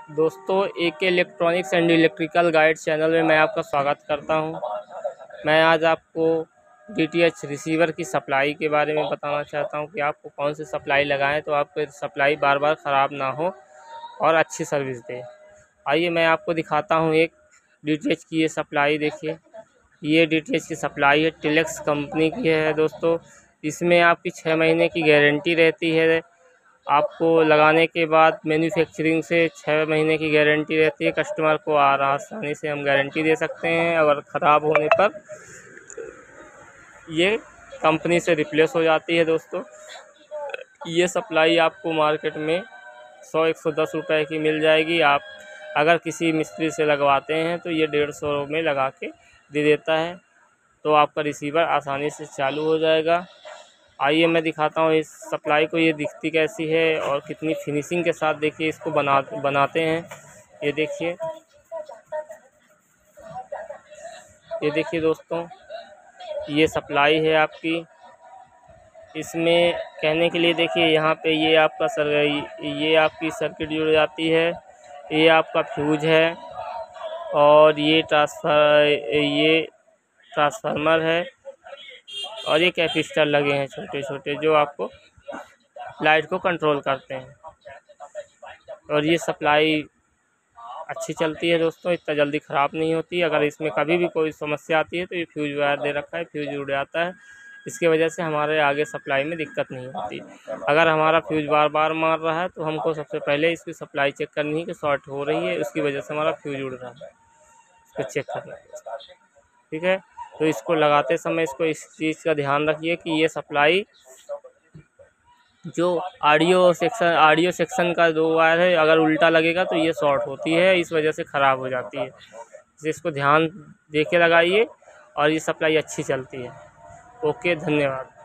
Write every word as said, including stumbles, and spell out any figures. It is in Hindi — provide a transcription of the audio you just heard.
दोस्तों, A K electronics and electrical guide channel में मैं आपका स्वागत करता हूं। मैं आज आपको डी टी एच रिसीवर की सप्लाई के बारे में बताना चाहता हूं कि आपको कौन सी सप्लाई लगाएं तो आपकी सप्लाई बार बार ख़राब ना हो और अच्छी सर्विस दे। आइए मैं आपको दिखाता हूं एक डी टी एच की ये सप्लाई। देखिए, ये डी टी एच की सप्लाई है, टिलेक्स कंपनी की है दोस्तों। इसमें आपकी छः महीने की गारंटी रहती है। आपको लगाने के बाद मैन्युफैक्चरिंग से छः महीने की गारंटी रहती है। कस्टमर को आसानी से हम गारंटी दे सकते हैं। अगर ख़राब होने पर ये कंपनी से रिप्लेस हो जाती है दोस्तों। ये सप्लाई आपको मार्केट में सौ एक सौ दस रुपये की मिल जाएगी। आप अगर किसी मिस्त्री से लगवाते हैं तो ये डेढ़ सौ में लगा के दे देता है, तो आपका रिसीवर आसानी से चालू हो जाएगा। आइए मैं दिखाता हूँ इस सप्लाई को, ये दिखती कैसी है और कितनी फिनिशिंग के साथ देखिए इसको बना बनाते हैं। ये देखिए, ये देखिए दोस्तों, ये सप्लाई है आपकी। इसमें कहने के लिए देखिए, यहाँ पे ये आपका सर ये आपकी सर्किट जुड़ जाती है, ये आपका फ्यूज है और ये ट्रांसफर ये ट्रांसफार्मर है और ये कैपेसिटर लगे हैं छोटे छोटे, जो आपको लाइट को कंट्रोल करते हैं। और ये सप्लाई अच्छी चलती है दोस्तों, इतना जल्दी ख़राब नहीं होती। अगर इसमें कभी भी कोई समस्या आती है तो ये फ्यूज वायर दे रखा है, फ्यूज उड़ जाता है। इसके वजह से हमारे आगे सप्लाई में दिक्कत नहीं होती। अगर हमारा फ्यूज बार बार मार रहा है तो हमको सबसे पहले इसकी सप्लाई चेक करनी है कि शॉर्ट हो रही है, उसकी वजह से हमारा फ्यूज उड़ रहा है, इसको चेक करना है। ठीक है, तो इसको लगाते समय इसको इस चीज़ का ध्यान रखिए कि ये सप्लाई जो ऑडियो सेक्शन ऑडियो सेक्शन का दो वायर है, अगर उल्टा लगेगा तो ये शॉर्ट होती है, इस वजह से ख़राब हो जाती है। इसको ध्यान दे के लगाइए और ये सप्लाई अच्छी चलती है। ओके, धन्यवाद।